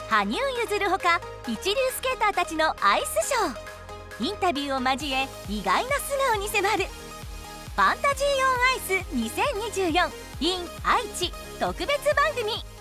羽生結弦ほか一流スケーターたちのアイスショー、インタビューを交え意外な素顔に迫る「ファンタジー・オン・アイス2024 in 愛知」特別番組。